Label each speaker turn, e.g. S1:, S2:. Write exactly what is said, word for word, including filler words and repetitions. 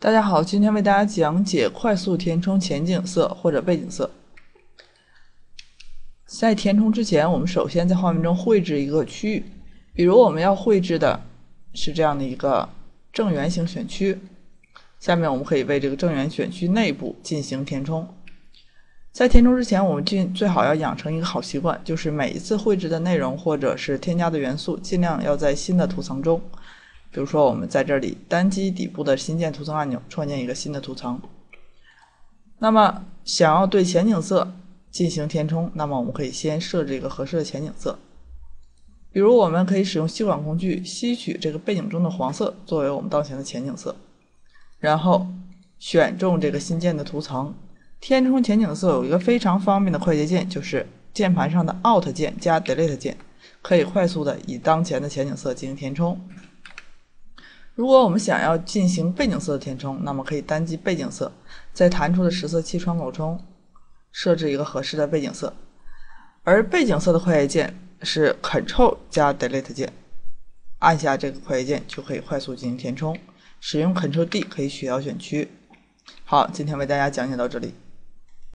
S1: 大家好，今天为大家讲解快速填充前景色或者背景色。在填充之前，我们首先在画面中绘制一个区域，比如我们要绘制的是这样的一个正圆形选区，下面我们可以为这个正圆选区内部进行填充。在填充之前，我们尽最好要养成一个好习惯，就是每一次绘制的内容或者是添加的元素，尽量要在新的图层中。比如说我们在这里单击底部的新建图层按钮，创建一个新的图层。那么想要对前景色进行填充，那么我们可以先设置一个合适的前景色。比如我们可以使用吸管工具吸取这个背景中的黄色作为我们当前的前景色，然后选中这个新建的图层。填充前景色有一个非常方便的快捷键，就是键盘上的 Alt 键加 Delete 键，可以快速的以当前的前景色进行填充。如果我们想要进行背景色的填充，那么可以单击背景色，在弹出的实色器窗口中设置一个合适的背景色。而背景色的快捷键是 Ctrl 加 Delete 键，按下这个快捷键就可以快速进行填充。使用 Ctrl D 可以取消选区。好，今天为大家讲解到这里。